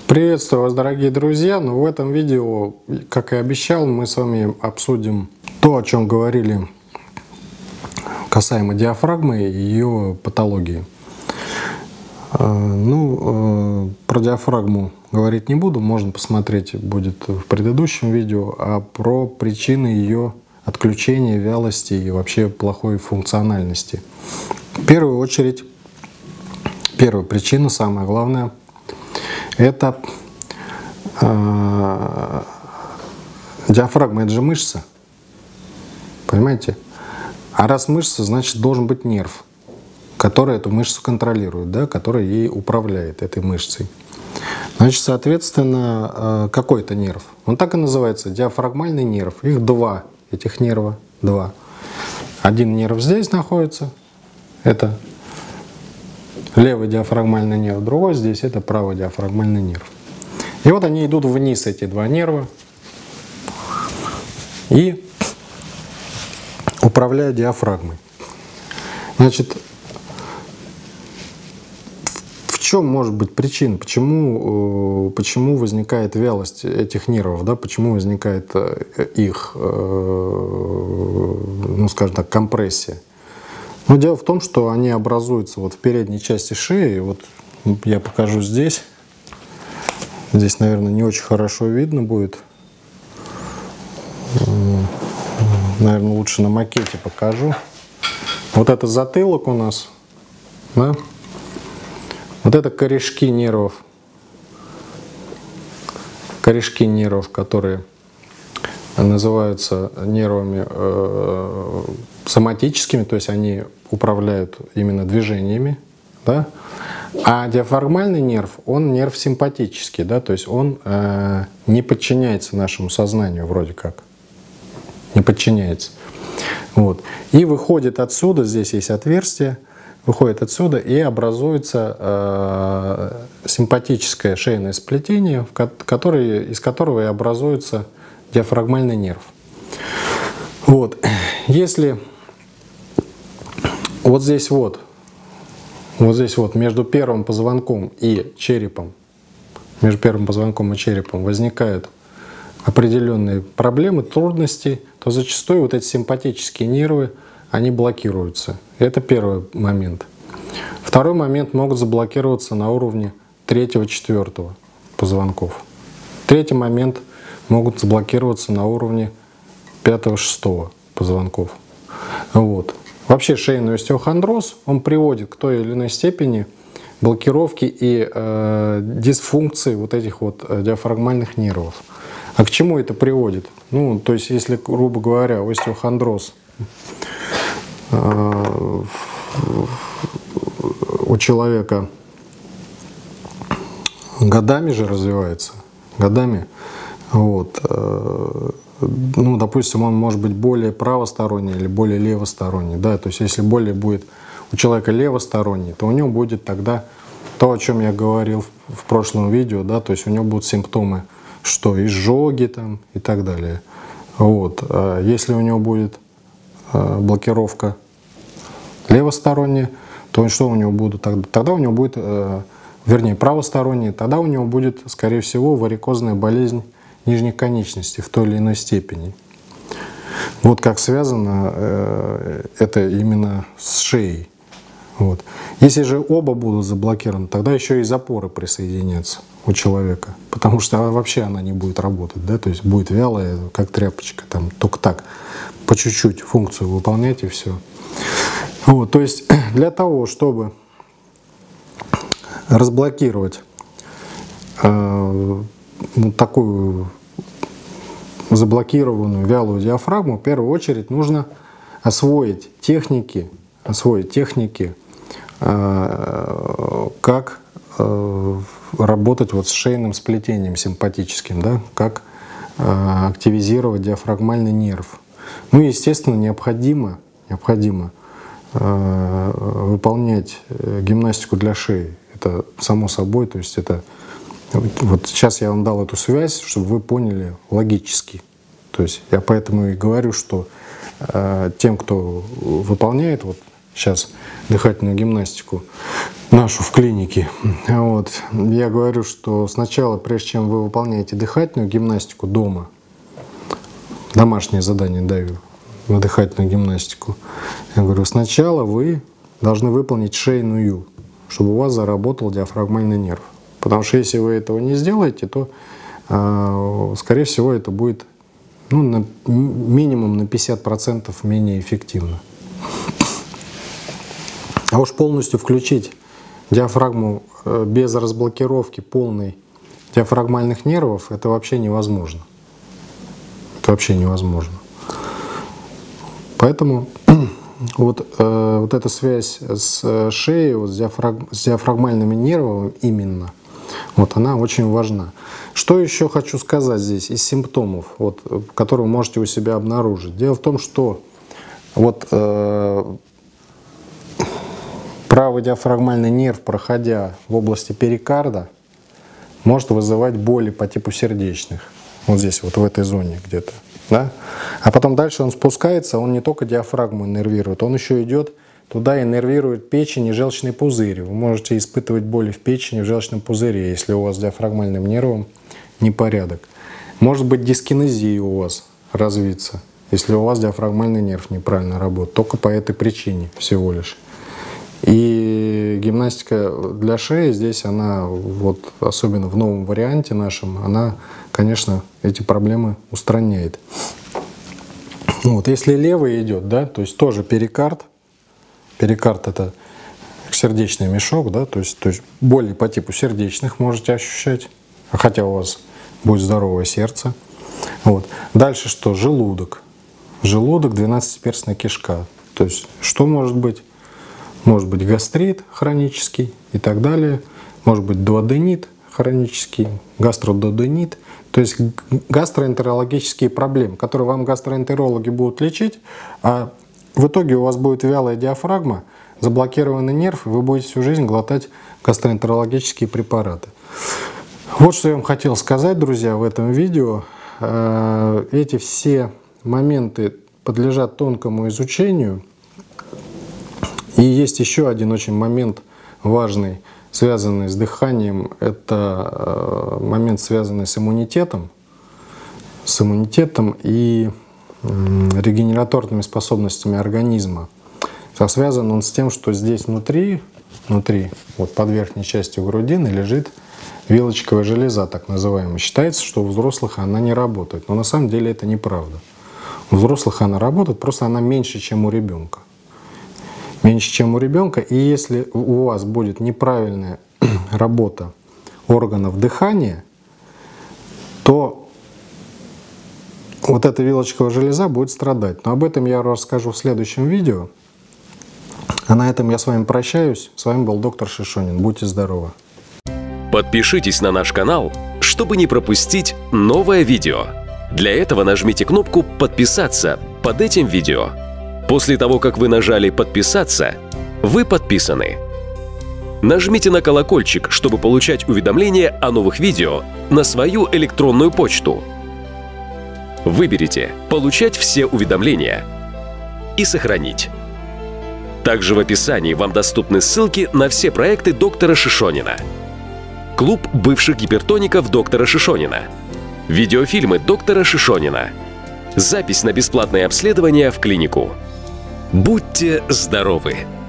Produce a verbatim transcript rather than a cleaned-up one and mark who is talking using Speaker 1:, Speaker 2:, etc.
Speaker 1: Приветствую вас, дорогие друзья! Ну, в этом видео, как и обещал, мы с вами обсудим то, о чем говорили касаемо диафрагмы и ее патологии. Ну, про диафрагму говорить не буду, можно посмотреть будет в предыдущем видео, а про причины ее отключения, вялости и вообще плохой функциональности. В первую очередь, первая причина, самая главная, это э, диафрагма, это же мышца, понимаете? А раз мышца, значит должен быть нерв, который эту мышцу контролирует, да, который ей управляет, этой мышцей. Значит, соответственно, э, какой-то нерв, он так и называется, диафрагмальный нерв. Их два, этих нерва, два. Один нерв здесь находится, это левый диафрагмальный нерв, другой здесь, это правый диафрагмальный нерв. И вот они идут вниз, эти два нерва, и управляют диафрагмой. Значит, в чем может быть причина, почему, почему возникает вялость этих нервов, да, почему возникает их, ну, скажем так, компрессия? Но дело в том, что они образуются вот в передней части шеи. Вот я покажу здесь. Здесь, наверное, не очень хорошо видно будет. Наверное, лучше на макете покажу. Вот это затылок у нас. Да? Вот это корешки нервов. Корешки нервов, которые называются нервами э, соматическими, то есть они управляют именно движениями, да? А диафрагмальный нерв, он нерв симпатический, да? То есть он э, не подчиняется нашему сознанию вроде как, не подчиняется. Вот. И выходит отсюда, здесь есть отверстие, выходит отсюда и образуется э, симпатическое шейное сплетение, в которое, из которого и образуется диафрагмальный нерв. Вот. Если вот здесь вот, вот здесь вот между первым позвонком и черепом, между первым позвонком и черепом возникают определенные проблемы, трудности, то зачастую вот эти симпатические нервы, они блокируются. Это первый момент. Второй момент, могут заблокироваться на уровне третьего-четвертого позвонков. Третий момент, могут заблокироваться на уровне пятого-шестого позвонков. Вот. Вообще шейный остеохондроз, он приводит к той или иной степени блокировки и э, дисфункции вот этих вот диафрагмальных нервов. А к чему это приводит? Ну, то есть, если, грубо говоря, остеохондроз э, у человека годами же развивается, годами, вот, э, ну, допустим, он может быть более правосторонний или более левосторонний, да, то есть если более будет у человека левосторонний, то у него будет тогда то, о чем я говорил в, в прошлом видео, да, то есть у него будут симптомы, что изжоги там и так далее. Вот. А если у него будет а, блокировка левосторонняя, то что у него будет тогда? Тогда у него будет, а, вернее, правосторонняя, тогда у него будет, скорее всего, варикозная болезнь нижних конечностей в той или иной степени. Вот как связано э, это именно с шеей. Вот. Если же оба будут заблокированы, тогда еще и запоры присоединятся у человека, потому что вообще она не будет работать, да, то есть будет вялая, как тряпочка, там только так, по чуть-чуть функцию выполнять и все. Вот, то есть для того, чтобы разблокировать э, вот такую заблокированную вялую диафрагму, в первую очередь нужно освоить техники, освоить техники, э, как э, работать вот с шейным сплетением симпатическим, да, как э, активизировать диафрагмальный нерв. Ну и, естественно, необходимо, необходимо э, выполнять гимнастику для шеи. Это само собой, то есть это вот сейчас я вам дал эту связь, чтобы вы поняли логически. То есть я поэтому и говорю, что э, тем, кто выполняет вот сейчас дыхательную гимнастику, нашу в клинике. Вот. Я говорю, что сначала, прежде чем вы выполняете дыхательную гимнастику дома, домашнее задание даю на дыхательную гимнастику, я говорю, сначала вы должны выполнить шейную, чтобы у вас заработал диафрагмальный нерв. Потому что если вы этого не сделаете, то, э, скорее всего, это будет ну, на, минимум на пятьдесят процентов менее эффективно. А уж полностью включить диафрагму э, без разблокировки полной диафрагмальных нервов, это вообще невозможно. Это вообще невозможно. Поэтому вот, э, вот эта связь с шеей, вот, с, диафраг, с диафрагмальными нервами именно, вот она очень важна. Что еще хочу сказать здесь из симптомов, вот, которые вы можете у себя обнаружить. Дело в том, что вот, э, правый диафрагмальный нерв, проходя в области перикарда, может вызывать боли по типу сердечных. Вот здесь, вот в этой зоне где-то. Да? А потом дальше он спускается, он не только диафрагму иннервирует, он еще идет туда и иннервирует печень и желчный пузырь. Вы можете испытывать боли в печени, в желчном пузыре, если у вас с диафрагмальным нервом непорядок. Может быть дискинезия у вас развиться, если у вас диафрагмальный нерв неправильно работает, только по этой причине всего лишь. И гимнастика для шеи здесь, она, вот, особенно в новом варианте нашем, она, конечно, эти проблемы устраняет. Вот, если левый идет, да, то есть тоже перикард, перикард это сердечный мешок, да, то есть, то есть боли по типу сердечных можете ощущать, хотя у вас будет здоровое сердце. Вот. Дальше что? Желудок. Желудок, двенадцатиперстная кишка. То есть что может быть? Может быть гастрит хронический и так далее, может быть дуоденит хронический, гастродуоденит, то есть гастроэнтерологические проблемы, которые вам гастроэнтерологи будут лечить, а в итоге у вас будет вялая диафрагма, заблокированный нерв, и вы будете всю жизнь глотать гастроэнтерологические препараты. Вот что я вам хотел сказать, друзья, в этом видео. Эти все моменты подлежат тонкому изучению. И есть еще один очень момент важный, связанный с дыханием. Это момент, связанный с иммунитетом, с иммунитетом и регенераторными способностями организма. Связан он с тем, что здесь внутри, внутри, вот под верхней частью грудины лежит вилочковая железа, так называемая. Считается, что у взрослых она не работает, но на самом деле это неправда. У взрослых она работает, просто она меньше, чем у ребенка. Меньше, чем у ребенка. И если у вас будет неправильная работа органов дыхания, то вот эта вилочковая железа будет страдать. Но об этом я расскажу в следующем видео. А на этом я с вами прощаюсь. С вами был доктор Шишонин. Будьте здоровы.
Speaker 2: Подпишитесь на наш канал, чтобы не пропустить новое видео. Для этого нажмите кнопку «Подписаться» под этим видео. После того, как вы нажали «Подписаться», вы подписаны. Нажмите на колокольчик, чтобы получать уведомления о новых видео на свою электронную почту. Выберите «Получать все уведомления» и «Сохранить». Также в описании вам доступны ссылки на все проекты доктора Шишонина. Клуб бывших гипертоников доктора Шишонина. Видеофильмы доктора Шишонина. Запись на бесплатное обследование в клинику. Будьте здоровы!